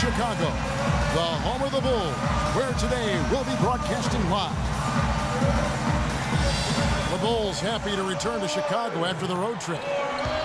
Chicago, the home of the Bulls, where today we'll be broadcasting live. The Bulls happy to return to Chicago after the road trip.